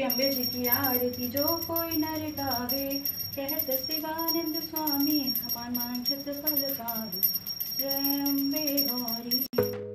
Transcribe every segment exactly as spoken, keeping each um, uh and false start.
श्री अम्बे जी की आरती जो कोई नर गावे, कहत शिवानंद स्वामी हमान मांझत फल पावे, जय Ambe Gauri.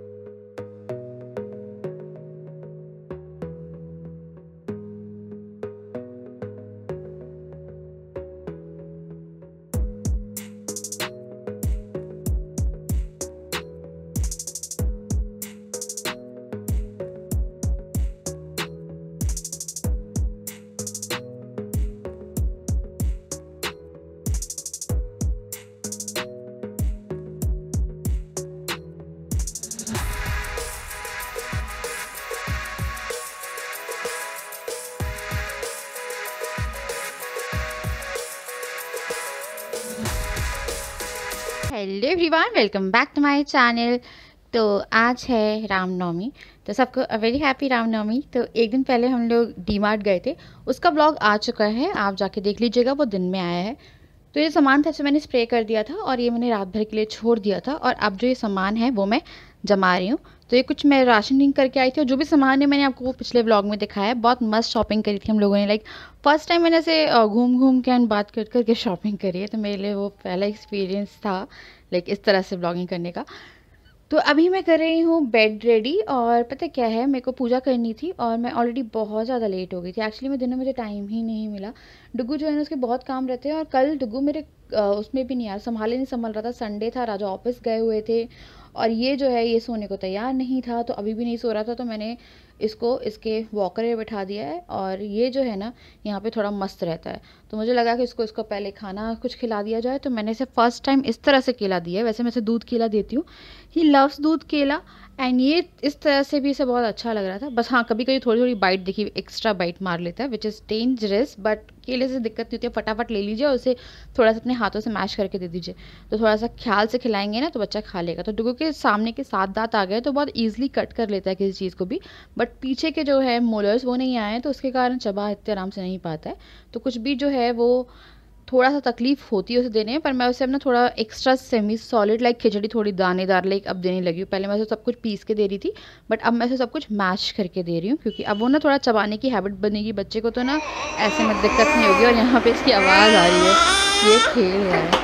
Hello everyone, welcome back to my channel. तो आज है रामनवमी, तो सबको अ वेरी हैप्पी रामनवमी। तो एक दिन पहले हम लोग डी मार्ट गए थे, उसका ब्लॉग आ चुका है, आप जाके देख लीजिएगा, वो दिन में आया है। तो ये सामान था जो मैंने स्प्रे कर दिया था और ये मैंने रात भर के लिए छोड़ दिया था, और अब जो ये सामान है वो मैं जमा रही हूँ। तो ये कुछ मैं राशन लिंक करके आई थी, और जो भी सामान है मैंने आपको वो पिछले व्लॉग में दिखाया है। बहुत मस्त शॉपिंग करी थी हम लोगों ने, लाइक फर्स्ट टाइम मैंने ऐसे घूम घूम के एंड बात कर करके शॉपिंग करी है, तो मेरे लिए वो पहला एक्सपीरियंस था लाइक इस तरह से ब्लॉगिंग करने का। तो अभी मैं कर रही हूँ बेड रेडी, और पता क्या है, मेरे को पूजा करनी थी और मैं ऑलरेडी बहुत ज़्यादा लेट हो गई थी। एक्चुअली में दिन में मुझे टाइम ही नहीं मिला। डुग्गू जो है ना, उसके बहुत काम रहते हैं, और कल डुग्गू मेरे अ, उसमें भी नहीं यार संभाले नहीं संभल रहा था। संडे था, राजा ऑफिस गए हुए थे, और ये जो है ये सोने को तैयार नहीं था, तो अभी भी नहीं सो रहा था। तो मैंने इसको इसके वॉकर में बैठा दिया है, और ये जो है ना यहाँ पे थोड़ा मस्त रहता है, तो मुझे लगा कि इसको इसको पहले खाना कुछ खिला दिया जाए। तो मैंने इसे फर्स्ट टाइम इस तरह से केला दिया है। वैसे मैं इसे दूध केला देती हूँ, ही लव्स दूध केला, एंड ये इस तरह से भी इसे बहुत अच्छा लग रहा था। बस हाँ, कभी कभी थोड़ी थोड़ी बाइट देखिए, एक्स्ट्रा बाइट मार लेता है, विच इज़ डेंजरस, बट केले से दिक्कत नहीं होती है। फटाफट ले लीजिए और उसे थोड़ा सा अपने हाथों से मैश करके दे दीजिए, तो थोड़ा सा ख्याल से खिलाएंगे ना तो बच्चा खा लेगा। तो डुगू के सामने के सात दांत आ गए तो बहुत ईजिली कट कर लेता है किसी चीज़ को भी, बट पीछे के जो है मोलर्स वो नहीं आए हैं, तो उसके कारण चबा इतने आराम से नहीं पाता है। तो कुछ भी जो है वो थोड़ा सा तकलीफ होती है उसे देने में, पर मैं उसे अपना थोड़ा एक्स्ट्रा सेमी सॉलिड लाइक खिचड़ी थोड़ी दानेदार लाइक अब देने लगी हूँ। पहले मैं उसे सब कुछ पीस के दे रही थी, बट अब मैं उसे सब कुछ मैश करके दे रही हूँ, क्योंकि अब वो ना थोड़ा चबाने की हैबिट बनेगी बच्चे को, तो ना ऐसे में दिक्कत नहीं होगी। और यहाँ पे इसकी आवाज़ आ रही है, ये खेल रहा है।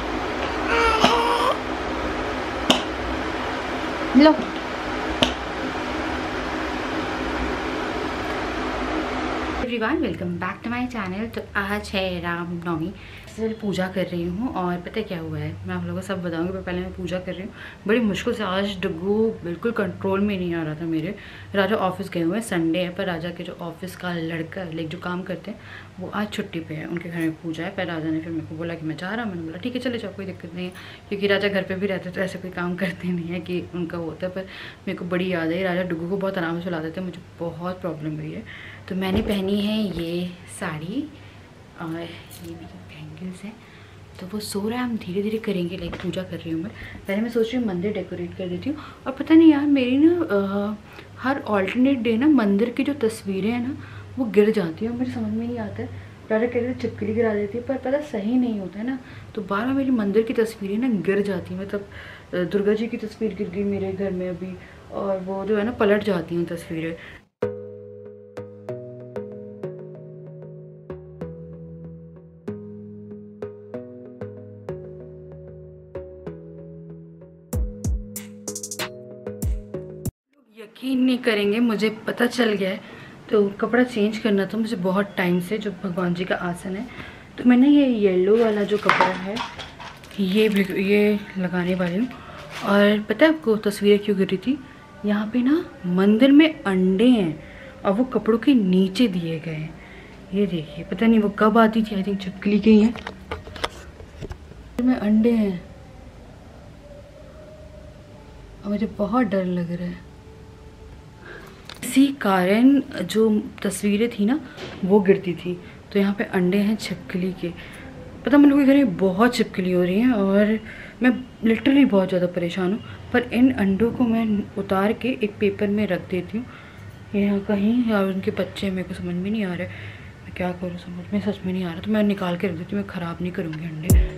लो everyone, welcome back to my channel. तो आज है रामनवमी, इसलिए पूजा कर रही हूँ। और पता क्या हुआ है, मैं आप लोगों को सब बताऊंगी, पर पहले मैं पूजा कर रही हूँ बड़ी मुश्किल से। आज डुग्गू बिल्कुल कंट्रोल में नहीं आ रहा था मेरे। राजा ऑफिस गए हुए हैं, संडे है, पर राजा के जो ऑफिस का लड़का लाइक जो काम करते हैं वो आज छुट्टी पे है, उनके घर में पूजा है। पर राजा ने फिर मेरे को बोला कि मैं जा रहा हूँ। मैंने बोला ठीक है चले जाओ, कोई दिक्कत नहीं है, क्योंकि राजा घर पर भी रहते तो ऐसे कोई काम करते नहीं है कि उनका होता है। पर मेरे को बड़ी याद है, राजा डुग्गू को बहुत आराम से सुलाते थे, मुझे बहुत प्रॉब्लम हुई है। तो मैंने पहनी है ये साड़ी, और ये मेरी बैंगल्स है। तो वो सो रहा है, हम धीरे धीरे करेंगे, लाइक पूजा कर रही हूँ मैं। पहले मैं सोच रही हूँ मंदिर डेकोरेट कर देती हूँ। और पता नहीं यार, मेरी ना हर ऑल्टरनेट डे ना मंदिर की जो तस्वीरें हैं ना वो गिर जाती हैं, मुझे समझ में नहीं आता है। राजा कहते थे चिपकली गिरा देती है, पर पता सही नहीं होता है ना, तो बार बार मेरी मंदिर की तस्वीरें ना गिर जाती हैं। मतलब दुर्गा जी की तस्वीर गिर गई मेरे घर में अभी, और वो जो है ना पलट जाती हैं तस्वीरें। यकीन नहीं करेंगे, मुझे पता चल गया है। तो कपड़ा चेंज करना था मुझे बहुत टाइम से, जो भगवान जी का आसन है, तो मैंने ये येलो वाला जो कपड़ा है ये भी ये लगाने वाली हूँ। और पता है आपको तस्वीरें क्यों गिरी थी, यहाँ पे ना मंदिर में अंडे हैं और वो कपड़ों के नीचे दिए गए हैं। ये देखिए, पता नहीं वो कब आती थी, आई थिंक चिपकली गई है में अंडे हैं, और मुझे बहुत डर लग रहा है। इसी कारण जो तस्वीरें थी ना वो गिरती थी। तो यहाँ पे अंडे हैं छिपकली के। पता हम लोग के घर में बहुत छिपकली हो रही हैं, और मैं लिटरली बहुत ज़्यादा परेशान हूँ। पर इन अंडों को मैं उतार के एक पेपर में रख देती हूँ यहाँ कहीं, या उनके बच्चे, मेरे को समझ में नहीं आ रहा है मैं क्या करूँ, समझ में सच में नहीं आ रहा। तो मैं निकाल के रख देती हूँ, मैं ख़राब नहीं करूँगी अंडे।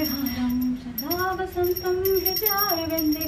मंगलहारं सदा वसन्तं हृदयाय वन्दे।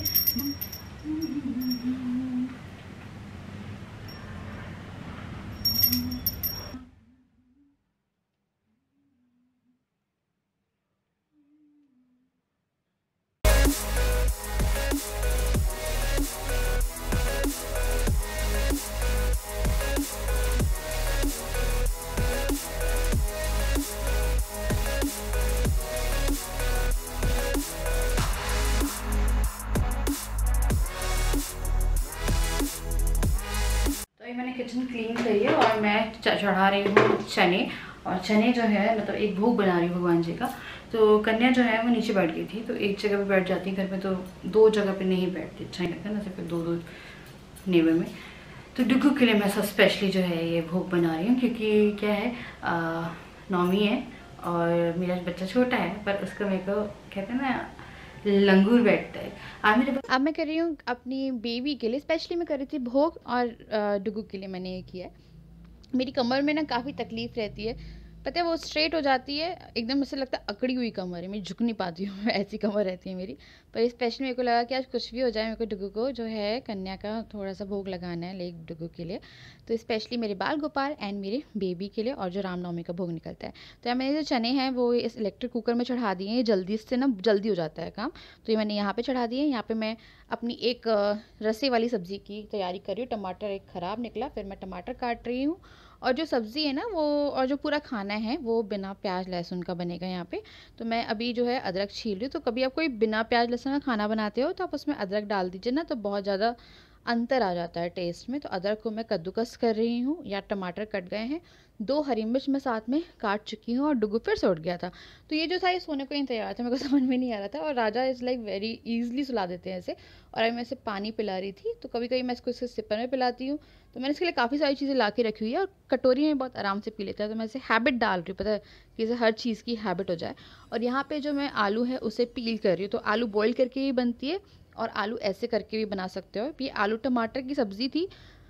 मैंने किचन क्लीन करी है और मैं चढ़ा रही हूँ चने। और चने जो है मतलब एक भोग बना रही हूँ भगवान जी का। तो कन्या जो है वो नीचे बैठ गई थी, तो एक जगह पे बैठ जाती है घर में, तो दो जगह पे नहीं बैठती, अच्छा नहीं लगता ना सिर्फ दो दो नेबर में। तो डुगू के लिए मैं सब स्पेशली जो है ये भोग बना रही हूँ, क्योंकि क्या है आ, नौमी है और मेरा बच्चा छोटा है, पर उसका मेरे को कहते हैं ना लंगूर बैठता है। आज मेरे अब मैं कर रही हूँ अपनी बेबी के लिए, स्पेशली मैं कर रही थी भोग, और डुगू के लिए मैंने ये किया है। मेरी कमर में ना काफ़ी तकलीफ़ रहती है, पता है वो स्ट्रेट हो जाती है एकदम, ऐसे लगता है अकड़ी हुई कमर है मेरी, झुक नहीं पाती हूँ ऐसी कमर रहती है मेरी। पर स्पेशली मेरे को लगा कि आज कुछ भी हो जाए, मेरे को डुगू को जो है कन्या का थोड़ा सा भोग लगाना है लाइक डुगू के लिए। तो स्पेशली मेरे बाल गोपाल एंड मेरे बेबी के लिए, और जो रामनवमी का भोग निकलता है। तो यहाँ मैंने जो चने हैं वो इस इलेक्ट्रिक कुकर में चढ़ा दिए हैं, जल्दी से ना जल्दी हो जाता है काम। तो ये मैंने यहाँ पर चढ़ा दिए। यहाँ पर मैं अपनी एक रस्से वाली सब्ज़ी की तैयारी कर रही हूँ। टमाटर एक ख़राब निकला, फिर मैं टमाटर काट रही हूँ। और जो सब्ज़ी है ना वो, और जो पूरा खाना है वो बिना प्याज लहसुन का बनेगा यहाँ पे। तो मैं अभी जो है अदरक छील रही हूँ। तो कभी आप कोई बिना प्याज लहसुन का खाना बनाते हो तो आप उसमें अदरक डाल दीजिए ना, तो बहुत ज़्यादा अंतर आ जाता है टेस्ट में। तो अदरक को मैं कद्दूकस कर रही हूँ, या टमाटर कट गए हैं, दो हरी मिर्च मैं साथ में काट चुकी हूँ, और डुगू फिर से उठ गया था। तो ये जो था ये सोने को ही तैयार था, मेरे को समझ में नहीं आ रहा था। और Raja is like very easily सुला देते हैं ऐसे। और अभी मैं इसे पानी पिला रही थी, तो कभी कभी मैं इसको इसके सिपर में पिलाती हूँ। तो मैंने इसके लिए काफ़ी सारी चीज़ें ला के रखी हुई है, और कटोरी में बहुत आराम से पी लेता है। तो मैं इसे हैबिट डाल रही हूँ, पता है कि इसे हर चीज़ की हैबिट हो जाए। और यहाँ पे जो मैं आलू है उसे पील कर रही हूँ। तो आलू बॉईल करके ही बनती है, और आलू ऐसे करके भी बना सकते हो। ये आलू टमाटर की सब्ज़ी थी,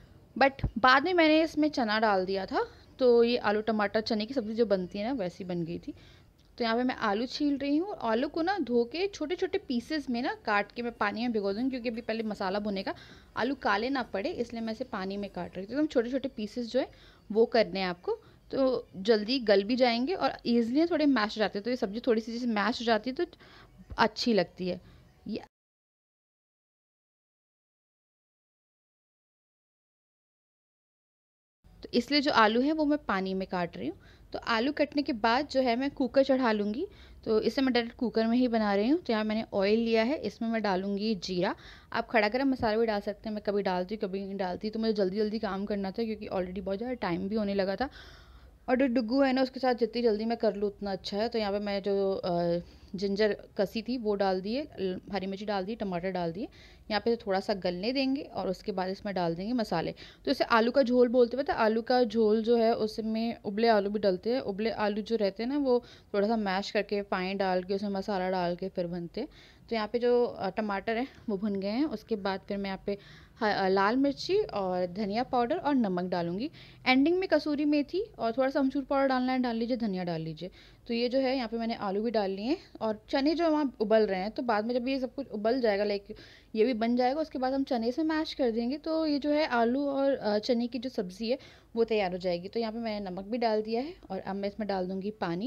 बट बाद में मैंने इसमें चना डाल दिया था, तो ये आलू टमाटर चने की सब्ज़ी जो बनती है ना वैसी बन गई थी। तो यहाँ पे मैं आलू छील रही हूँ। आलू को ना धो के छोटे छोटे पीसेस में ना काट के मैं पानी में भिगो दूँगी, क्योंकि अभी पहले मसाला भुनेगा, आलू काले ना पड़े, इसलिए मैं इसे पानी में काट रही थी। एकदम छोटे छोटे पीसेस जो है वो करने हैं आपको, तो जल्दी गल भी जाएंगे और ईजिली थोड़े मैश हो जाते हैं। तो ये सब्ज़ी थोड़ी सी जैसे मैश हो जाती है तो अच्छी लगती है ये। तो इसलिए जो आलू है वो मैं पानी में काट रही हूँ। तो आलू कटने के बाद जो है मैं कुकर चढ़ा लूँगी। तो इसे मैं डायरेक्ट कुकर में ही बना रही हूँ। तो यहाँ मैंने ऑयल लिया है, इसमें मैं डालूँगी जीरा। आप खड़ा गरम मसाला भी डाल सकते हैं, मैं कभी डालती हूँ कभी नहीं डालती। तो मुझे जल्दी जल्दी काम करना था, क्योंकि ऑलरेडी बहुत ज़्यादा टाइम भी होने लगा था। और जो डुगू है ना उसके साथ जितनी जल्दी मैं कर लूँ उतना अच्छा है। तो यहाँ पे मैं जो जिंजर कसी थी वो डाल दिए, हरी मिर्ची डाल दी, टमाटर डाल दिए। यहाँ पे थोड़ा सा गलने देंगे और उसके बाद इसमें डाल देंगे मसाले। तो इसे आलू का झोल बोलते हैं। पता है आलू का झोल जो है उसमें उबले आलू भी डलते हैं। उबले आलू जो रहते हैं ना वो थोड़ा सा मैश करके पानी डाल के उसमें मसाला डाल के फिर बनते हैं। तो यहाँ पे जो टमाटर है वो भुन गए हैं। उसके बाद फिर मैं यहाँ पे लाल मिर्ची और धनिया पाउडर और नमक डालूंगी। एंडिंग में कसूरी मेथी और थोड़ा सा अमचूर पाउडर डालना है डाल लीजिए, धनिया डाल लीजिए। तो ये जो है यहाँ पे मैंने आलू भी डाल लिए हैं, और चने जो वहाँ उबल रहे हैं। तो बाद में जब ये सब कुछ उबल जाएगा, लाइक ये भी बन जाएगा, उसके बाद हम चने से मैश कर देंगे। तो ये जो है आलू और चने की जो सब्ज़ी है वो तैयार हो जाएगी। तो यहाँ पर मैंने नमक भी डाल दिया है, और अब मैं इसमें डाल दूँगी पानी।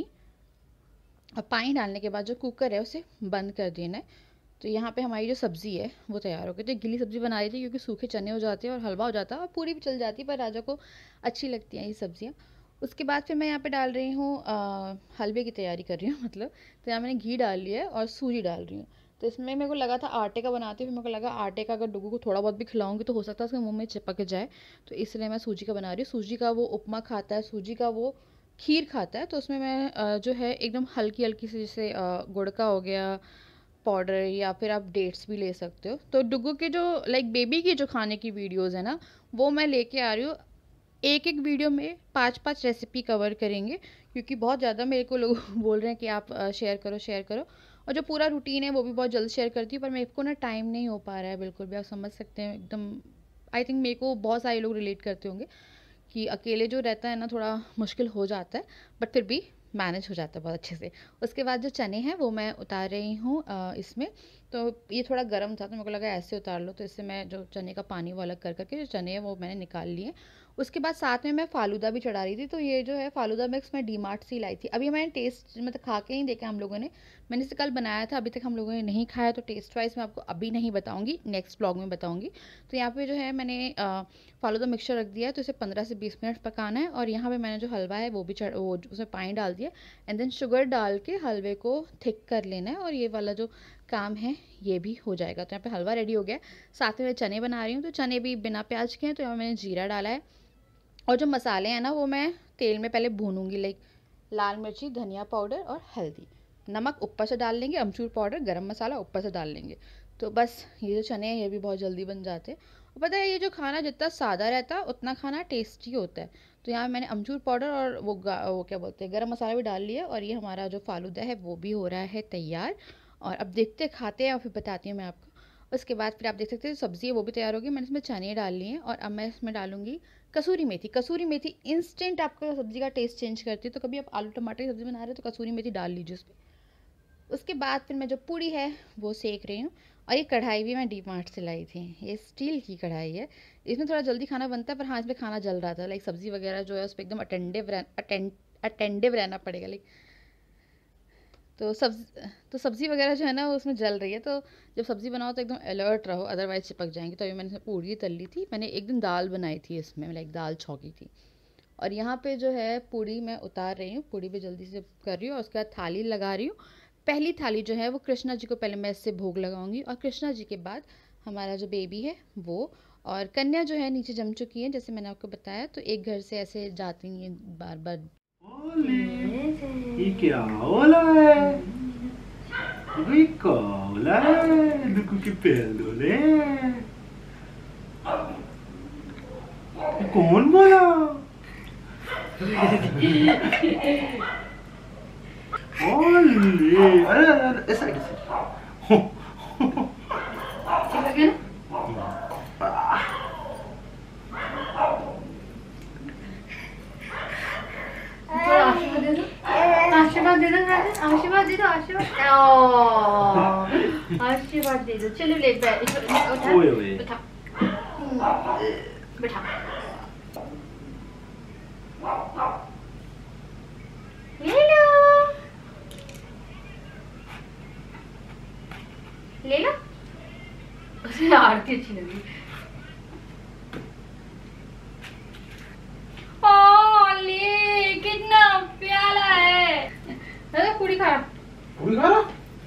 और पानी डालने के बाद जो कुकर है उसे बंद कर देना है। तो यहाँ पे हमारी जो सब्ज़ी है वो तैयार हो गई। तो गीली सब्ज़ी बना रही थी, क्योंकि सूखे चने हो जाते हैं और हलवा हो जाता है, और पूरी भी चल जाती है, पर राजा को अच्छी लगती हैं ये सब्ज़ियाँ। उसके बाद फिर मैं यहाँ पे डाल रही हूँ हलवे की तैयारी कर रही हूँ मतलब। तो यहाँ मैंने घी डाल लिया है और सूजी डाल रही हूँ। तो इसमें मेरे को लगा था आटे का बनाती हूँ, फिर मेरे को लगा आटे का अगर डुगू को थोड़ा बहुत भी खिलाऊंगी तो हो सकता है उसके मुँह में चिपक जाए। तो इसलिए मैं सूजी का बना रही हूँ। सूजी का वो उपमा खाता है, सूजी का वो खीर खाता है। तो उसमें मैं जो है एकदम हल्की हल्की सी, जैसे गुड़ का हो गया पाउडर, या फिर आप डेट्स भी ले सकते हो। तो डुगू के जो लाइक बेबी की जो खाने की वीडियोस है ना वो मैं लेके आ रही हूँ। एक एक वीडियो में पांच पांच रेसिपी कवर करेंगे, क्योंकि बहुत ज़्यादा मेरे को लोग बोल रहे हैं कि आप शेयर करो शेयर करो। और जो पूरा रूटीन है वो भी बहुत जल्द शेयर करती हूँ, पर मेरे को ना टाइम नहीं हो पा रहा है बिल्कुल भी। आप समझ सकते हैं एकदम। आई थिंक मेरे को बहुत सारे लोग रिलेट करते होंगे कि अकेले जो रहता है ना थोड़ा मुश्किल हो जाता है, बट फिर भी मैनेज हो जाता है बहुत अच्छे से। उसके बाद जो चने हैं वो मैं उतार रही हूँ इसमें। तो ये थोड़ा गर्म था तो मेरे को लगा ऐसे उतार लो, तो इससे मैं जो चने का पानी वो अलग कर करके जो चने हैं वो मैंने निकाल लिए। उसके बाद साथ में मैं फ़ालूदा भी चढ़ा रही थी। तो ये जो है फ़ालूदा मिक्स मैं डी मार्ट से लाई थी। अभी मैंने टेस्ट मतलब खा के ही देखा हम लोगों ने, मैंने इसे कल बनाया था, अभी तक हम लोगों ने नहीं खाया, तो टेस्ट वाइज मैं आपको अभी नहीं बताऊँगी, नेक्स्ट ब्लॉग में बताऊँगी। तो यहाँ पर जो है मैंने फ़ालूदा मिक्सचर रख दिया है, तो इसे पंद्रह से बीस मिनट पकाना है। और यहाँ पर मैंने जो हलवा है वो भी चढ़ वो उसमें पानी डाल दिया एंड देन शुगर डाल के हलवे को थिक कर लेना है, और ये वाला जो काम है ये भी हो जाएगा। तो यहाँ पे हलवा रेडी हो गया। साथ में मैं चने बना रही हूँ, तो चने भी बिना प्याज के हैं, तो यहाँ मैंने जीरा डाला है। और जो मसाले हैं ना वो मैं तेल में पहले भूनूंगी, लाइक लाल मिर्ची, धनिया पाउडर और हल्दी, नमक ऊपर से डाल लेंगे, अमचूर पाउडर, गरम मसाला ऊपर से डाल लेंगे। तो बस ये जो चने हैं ये भी बहुत जल्दी बन जाते हैं। और पता है ये जो खाना जितना सादा रहता है उतना खाना टेस्टी होता है। तो यहाँ मैंने अमचूर पाउडर और वो वो क्या बोलते हैं गरम मसाला भी डाल लिया, और ये हमारा जो फ़ालूदा है वो भी हो रहा है तैयार। और अब देखते खाते हैं और फिर बताती हूँ मैं आपको। उसके बाद फिर आप देख सकते हैं सब्ज़ी है वो भी तैयार होगी। मैंने इसमें चने डाल लिए हैं, और अब मैं इसमें डालूंगी कसूरी मेथी। कसूरी मेथी इंस्टेंट आपका सब्ज़ी का टेस्ट चेंज करती है, तो कभी आप आलू टमाटर की सब्ज़ी बना रहे हो तो कसूरी मेथी डाल लीजिए उस पर। उसके बाद फिर मैं जो पूड़ी है वो सेक रही हूँ। और ये कढ़ाई भी मैं डी मार्ट से लाई थी, ये स्टील की कढ़ाई है। इसमें थोड़ा जल्दी खाना बनता है, पर हाँ इसमें खाना जल रहा था, लाइक सब्ज़ी वगैरह जो है उस पर एकदम अटेंडिव रह अटेंड अटेंडिव रहना पड़ेगा, लाइक तो सब्ज़ी तो सब्ज़ी वगैरह जो है ना वो उसमें जल रही है। तो जब सब्ज़ी बनाओ तो एकदम अलर्ट रहो, अदरवाइज़ चिपक जाएंगी। तो अभी मैंने पूड़ी तल ली थी, मैंने एक दिन दाल बनाई थी इसमें, लाइक दाल छौंकी थी। और यहाँ पे जो है पूड़ी मैं उतार रही हूँ, पूड़ी भी जल्दी से कर रही हूँ। और उसके बाद थाली लगा रही हूँ। पहली थाली जो है वो कृष्णा जी को पहले मैं इससे भोग लगाऊंगी, और कृष्णा जी के बाद हमारा जो बेबी है वो, और कन्या जो है नीचे जम चुकी है जैसे मैंने आपको बताया। तो एक घर से ऐसे जाती हैं बार बार। ये क्या होला है? ये कौला है? लुकु के पेलोले। कौन बोला? ओले, अरे अरे ऐसा कैसे? आशीर्वाद दे दो, आशीर्वाद दे दो, आशीर्वाद आशीर्वाद दे दो। चलो ले बैठ, उठा बैठा, ले लो ले लो। उसे आरती अच्छी लगी। ओले कितना प्यारा है। अरे पूरी खा पूरी खा रहा?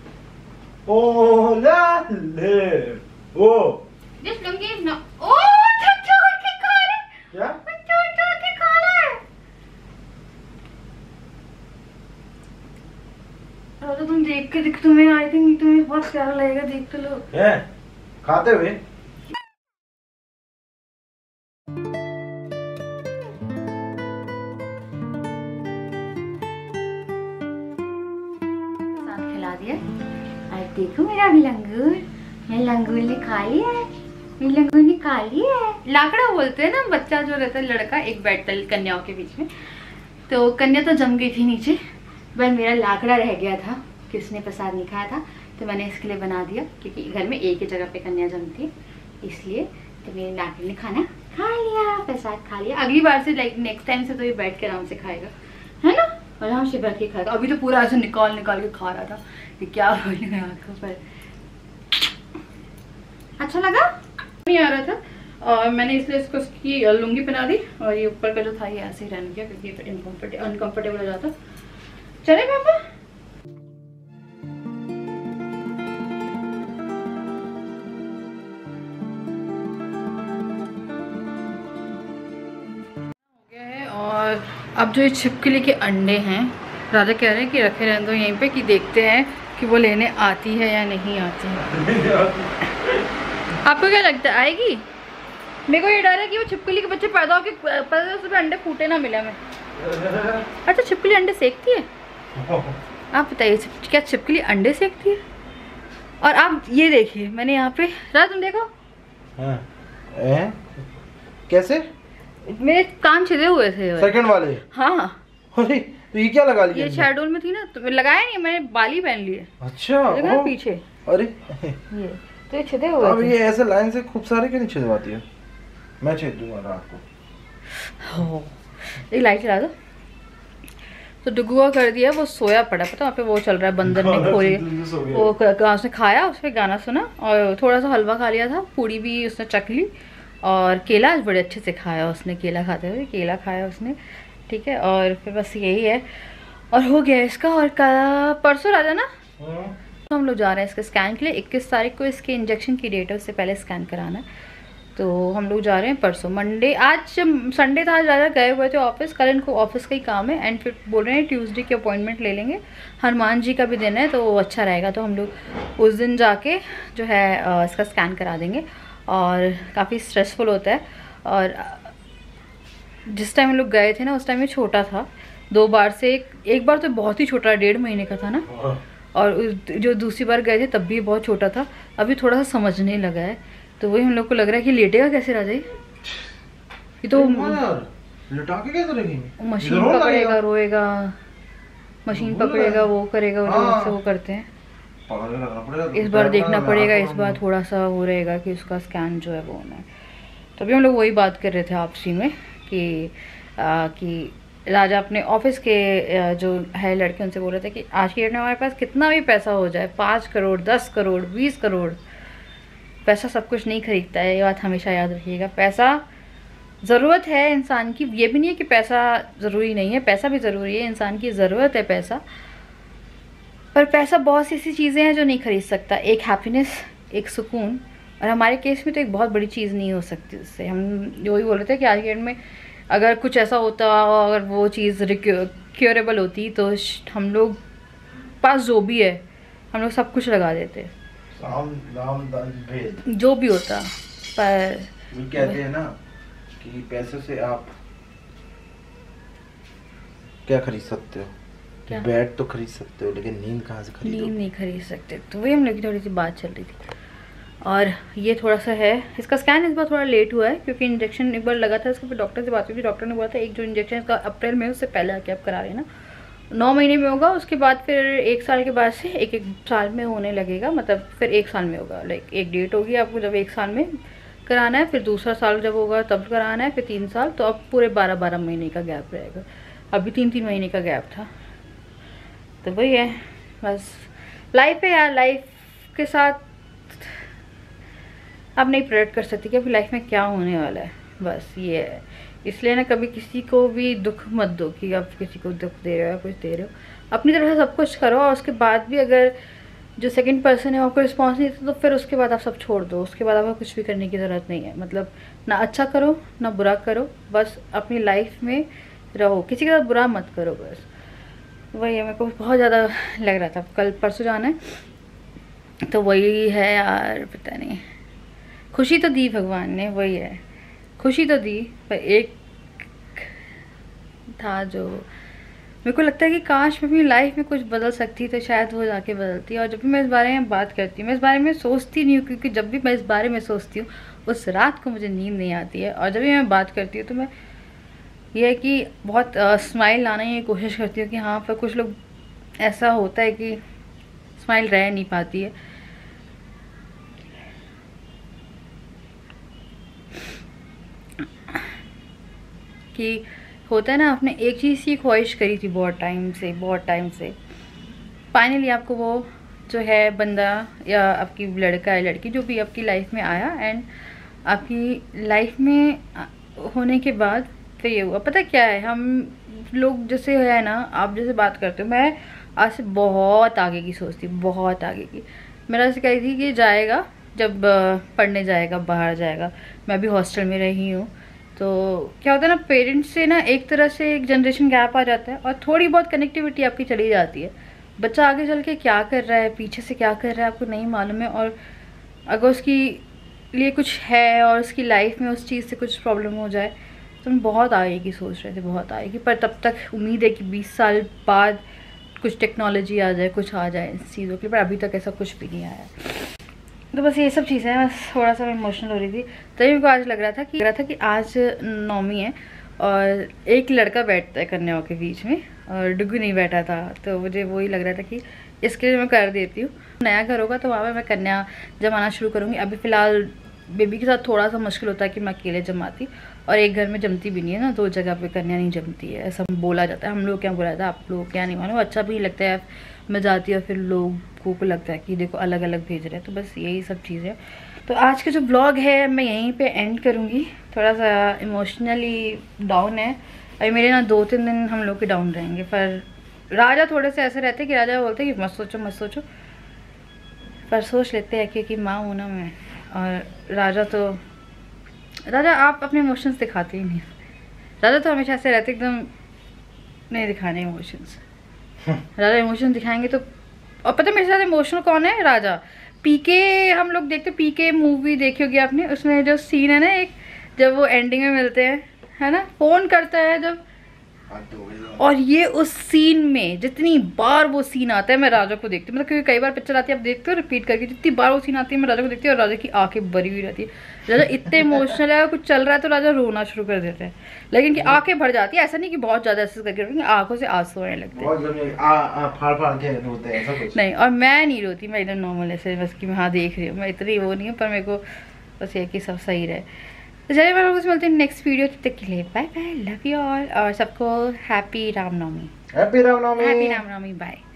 ओला ले ओ दिस लंगी ना। ओ छोटे छोटे खा रहे। क्या? छोटे छोटे खा रहे। तो तुम देख के देख, तुम्हें आई थिंक तुम्हें बहुत प्यारा लगेगा, देख तो लो। है खाते हुए। साथ खिला दिया। आज देखो मेरा भी लंगूर, मेरे लंगूर ने खा लिया है, मेरे लंगूर ने खा लिया है। लाकड़ा बोलते हैं ना बच्चा जो रहता है लड़का, एक बैठता है कन्याओं के बीच में। तो कन्या तो जम गई थी नीचे, पर मेरा लाकड़ा रह गया था, किसने प्रसाद नहीं खाया था, तो मैंने इसके लिए बना दिया, क्योंकि घर में एक ही जगह पे कन्या जमती है इसलिए। तो मेरे लाकड़े ने खाना खा लिया, प्रसाद खा लिया। अगली बार से लाइक नेक्स्ट टाइम से तो ये बैठ के आराम से खाएगा, है ना, आराम से बैठ के खाएगा। अभी तो पूरा ऐसे निकाल निकाल के खा रहा था कि क्या बोलने आंखों पर। अच्छा लगा? नहीं आ रहा था और मैंने इसलिए इसको इसकी लुंगी पहना दी, और ये ऊपर का जो था ये ऐसे ही रहने गया क्योंकि ये इनकम्फर्टेबल अनकम्फर्टेबल हो जाता। चले पापा? और अब जो ये छिपकली के अंडे हैं, राजा कह रहे हैं कि रखे रहने दो यहीं पे, कि देखते हैं कि वो लेने आती है या नहीं आती है। आपको क्या लगता है आएगी? मेरे को ये डर है कि वो छिपकली के बच्चे पैदा होकर पैदा उसमें अंडे फूटे ना मिले हमें। अच्छा छिपकली अंडे सेकती है? आप बताइए क्या छिपकली अंडे सेकती है? और आप ये देखिए मैंने यहाँ पे, राजा तुम देखो। हाँ। ए? कैसे? मेरे कान छिदे हुए थे। सेकंड वाले? हाँ। अरे तो ये क्या लगा लिया? ये शेडोल में थी ना, तो लगाया नहीं, मैंने बाली पहन लिए। अच्छा देखो पीछे। अरे ये तो ये छिदे हुए अब थे। ये ऐसे लाइन से खूब सारे क्यों नहीं छिदवाती है? मैं छेद दूंगा रात को। हो एक लाइट चला दो। तो डुगुआ कर दिया, वो सोया पड़ा, पता वहाँ पे वो चल रहा है, बंदर ने खोए वो घास ने खाया, उसने गाना सुना और थोड़ा सा हलवा खा लिया था, पूड़ी भी उसने चख ली और केला आज बड़े अच्छे से खाया उसने, केला खाते हुए केला खाया उसने, ठीक है। और फिर बस यही है और हो गया इसका। और कल परसों आ जाना तो हम लोग जा रहे हैं इसके स्कैन के लिए। इक्कीस तारीख को इसके इंजेक्शन की डेट है, उससे पहले स्कैन कराना है। तो हम लोग जा रहे हैं परसों मंडे। आज संडे था, आज ज़्यादा गए हुए थे ऑफिस, कल इनको ऑफिस का ही काम है एंड फिर बोल रहे हैं ट्यूसडे की अपॉइंटमेंट ले लेंगे, हनुमान जी का भी दिन है तो अच्छा रहेगा, तो हम लोग उस दिन जाके जो है इसका स्कैन करा देंगे। और काफ़ी स्ट्रेसफुल होता है। और जिस टाइम हम लोग गए थे ना उस टाइम में छोटा था, दो बार से एक, एक बार तो बहुत ही छोटा, डेढ़ महीने का था ना, और जो दूसरी बार गए थे तब भी बहुत छोटा था, अभी थोड़ा सा समझने लगा है। तो वही हम लोग को लग रहा है कि लेटेगा कैसे राजा, ये तो लटा के कैसे रखेंगे? मशीन पकड़ेगा, रोएगा, मशीन पकड़ेगा, वो करेगा, वो वो करते हैं। इस बार देखना पड़ेगा, इस बार थोड़ा सा वो रहेगा कि उसका स्कैन जो है वो होना है। तो अभी हम लोग वही बात कर रहे थे आपसी में कि आ, कि राजा अपने ऑफिस के जो है लड़के उनसे बोल रहे थे कि आज की डेट में हमारे पास कितना भी पैसा हो जाए, पाँच करोड़ दस करोड़ बीस करोड़, पैसा सब कुछ नहीं खरीदता है, ये बात हमेशा याद रखिएगा। पैसा ज़रूरत है इंसान की, ये भी नहीं है कि पैसा ज़रूरी नहीं है, पैसा भी ज़रूरी है, इंसान की ज़रूरत है पैसा, पर पैसा बहुत सी ऐसी चीज़ें हैं जो नहीं खरीद सकता। एक हैप्पीनेस, एक सुकून, और हमारे केस में तो एक बहुत बड़ी चीज़ नहीं हो सकती उससे। हम वही बोल रहे थे कि आज के डेट में अगर कुछ ऐसा होता, अगर वो चीज़ क्योरेबल होती तो हम लोग पास जो भी है हम लोग सब कुछ लगा देते, राम राम भेद जो भी होता। पर वो कहते हैं ना कि पैसे से आप क्या खरीद सकते हो? क्या? बेड तो खरीद सकते हो, लेकिन नींद कहाँ से खरीदोगे? नींद नहीं खरीद सकते। तो वही हम लोग की थोड़ी सी बात चल रही थी। और ये थोड़ा सा है, इसका स्कैन इस बार थोड़ा लेट हुआ है क्योंकि इंजेक्शन एक बार लगा था इसको, फिर डॉक्टर से बात हुई थी, डॉक्टर ने बोला था एक जो इंजेक्शन इसका अप्रैल में उससे पहले आके आप करा लेना, नौ महीने में होगा, उसके बाद फिर एक साल के बाद से एक एक साल में होने लगेगा, मतलब फिर एक साल में होगा, लाइक एक डेट होगी आपको जब एक साल में कराना है, फिर दूसरा साल जब होगा तब कराना है, फिर तीन साल, तो अब पूरे बारह बारह महीने का गैप रहेगा, अभी तीन तीन महीने का गैप था। तो वही है, बस लाइफ है यार, लाइफ के साथ आप नहीं प्रेडिक्ट कर सकती कि अभी लाइफ में क्या होने वाला है, बस ये है। इसलिए ना कभी किसी को भी दुख मत दो कि आप किसी को दुख दे रहे हो या कुछ दे रहे हो, अपनी तरफ से सब कुछ करो, और उसके बाद भी अगर जो सेकंड पर्सन है आपको रिस्पॉन्स नहीं देता तो फिर उसके बाद आप सब छोड़ दो, उसके बाद आपको कुछ भी करने की ज़रूरत नहीं है। मतलब ना अच्छा करो ना बुरा करो, बस अपनी लाइफ में रहो, किसी के साथ बुरा मत करो, बस वही है। मेरे को बहुत ज़्यादा लग रहा था, कल परसों जाना है तो वही है यार, पता नहीं, खुशी तो दी भगवान ने, वही है, खुशी तो दी, पर एक था जो मेरे को लगता है कि काश मैं अपनी लाइफ में कुछ बदल सकती तो शायद वो जाके बदलती। और जब भी मैं इस बारे में बात करती हूँ, मैं इस बारे में सोचती नहीं हूँ, क्योंकि जब भी मैं इस बारे में सोचती हूँ उस रात को मुझे नींद नहीं आती है, और जब भी मैं बात करती हूँ तो मैं ये है कि बहुत स्माइल लाने की कोशिश करती हूँ कि हाँ, पर कुछ लोग ऐसा होता है कि स्माइल रह नहीं पाती है। कि होता है ना, आपने एक चीज़ की ख्वाहिश करी थी बहुत टाइम से, बहुत टाइम से, फाइनली आपको वो जो है बंदा या आपकी लड़का या लड़की जो भी आपकी लाइफ में आया, एंड आपकी लाइफ में होने के बाद फिर ये हुआ। पता क्या है, हम लोग जैसे है ना, आप जैसे बात करते हो, मैं आज से बहुत आगे की सोचती हूँ, बहुत आगे की। मेरा ऐसे कही थी कि जाएगा जब पढ़ने जाएगा, बाहर जाएगा, मैं भी हॉस्टल में रही हूँ, तो क्या होता है ना, पेरेंट्स से ना एक तरह से एक जनरेशन गैप आ जाता है और थोड़ी बहुत कनेक्टिविटी आपकी चली जाती है। बच्चा आगे चल के क्या कर रहा है, पीछे से क्या कर रहा है, आपको नहीं मालूम है, और अगर उसकी लिए कुछ है और उसकी लाइफ में उस चीज़ से कुछ प्रॉब्लम हो जाए तो हम बहुत आगे की सोच रहे थे, बहुत आगे की। पर तब तक उम्मीद है कि बीस साल बाद कुछ टेक्नोलॉजी आ जाए, कुछ आ जाए इस चीज़ों के लिए, पर अभी तक ऐसा कुछ भी नहीं आया। तो बस ये सब चीज़ें, बस थोड़ा सा इमोशनल हो रही थी। तभी मेरे को आज लग रहा था कि लग रहा था कि आज नौमी है और एक लड़का बैठता है कन्याओं के बीच में और डुगू नहीं बैठा था, तो मुझे वही लग रहा था कि इसके लिए मैं कर देती हूँ। नया घर होगा तो वहाँ पर मैं कन्या जमाना शुरू करूँगी। अभी फ़िलहाल बेबी के साथ थोड़ा सा मुश्किल होता है कि मैं अकेले जमाती, और एक घर में जमती भी नहीं है ना, दो जगह पे कन्या नहीं जमती है, ऐसा बोला जाता है। हम लोग क्या बोला जाता है, आप लोग क्या नहीं मानो, अच्छा भी लगता है। मैं जाती हूँ फिर लोगों को लगता है कि देखो अलग अलग भेज रहे हैं, तो बस यही सब चीज़ें। तो आज का जो ब्लॉग है मैं यहीं पे एंड करूँगी। थोड़ा सा इमोशनली डाउन है अभी मेरे ना, दो तीन दिन हम लोग के डाउन रहेंगे। पर राजा थोड़े से ऐसे रहते हैं कि राजा बोलते हैं कि मत सोचो मत सोचो, पर सोच लेते हैं क्योंकि माँ हूँ ना मैं। और राजा तो राजा आप अपने इमोशंस दिखाते ही नहीं। राजा तो हमेशा ऐसे रहते एकदम नहीं दिखाने इमोशंस। राजा इमोशंस दिखाएंगे तो, और पता है मेरे साथ इमोशनल कौन है, राजा। पीके हम लोग देखते, पीके मूवी देखी होगी आपने, उसमें जो सीन है ना एक, जब वो एंडिंग में मिलते हैं है ना, फोन करता है जब, और ये उस सीन में जितनी बार वो सीन आता है मैं राजा को देखती हूँ। मतलब क्योंकि कई बार पिक्चर आती है आप देखते हो रिपीट करके, जितनी बार वो सीन आती है मैं राजा को देखती हूँ और राजा की आंखें भरी हुई रहती है। राजा इतने इमोशनल है, कुछ चल रहा है तो राजा रोना शुरू कर देते हैं, लेकिन कि आंखें भर जाती है। ऐसा नहीं कि बहुत ज्यादा ऐसे करके, आंखों से आंसू आने लगते हैं। नहीं, और मैं नहीं रोती, मैं एकदम नॉर्मल ऐसे बस कि मैं हाँ देख रही हूँ, मैं इतनी वो नहीं हूँ, पर मेरे को बस ये कि सब सही रहे। तो चलिए मैं लोग मिलते हैं नेक्स्ट वीडियो, तब तक के लिए bye bye, love you all, और सबको happy Ramnavami. Happy Ramnavami. Happy Ramnavami, bye.